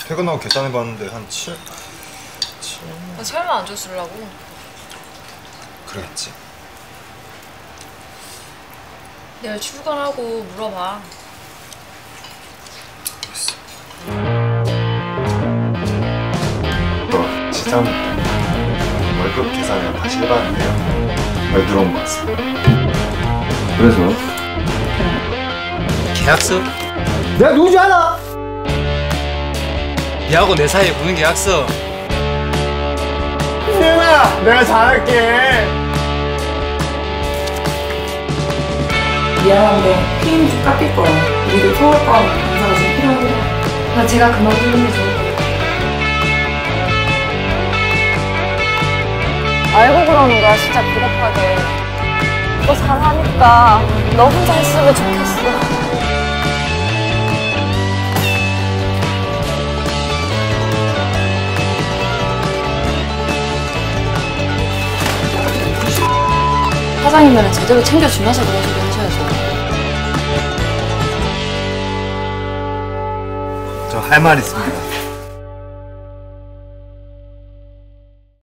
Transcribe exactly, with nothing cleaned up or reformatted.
퇴근하고 계산해봤는데 한 칠... 칠... 아, 설마 안 줬으려고? 그러겠지. 내일 출근하고 물어봐. 알겠어. 너 시장 월급 계산을 다시 해봤는데요. 말 들어온 것 같습니다. 그래서? 계약서? 내가 누군지 알아? 니하고 내 사이에 무슨 계약서? 희은아, 내가 잘할게. 미안한데 피임 좀 깎일 거야. 우리도 서울과 인사가 좀 필요하구나. 나 제가 그만두는 게 좋을 것 같아. 알고 그러는 거야, 진짜 비겁하게. 너 잘하니까 너 혼자 했으면 좋겠어. 사장이면 제대로 챙겨주면서 그런 소리 하셔야죠. 저 할 말 있습니다.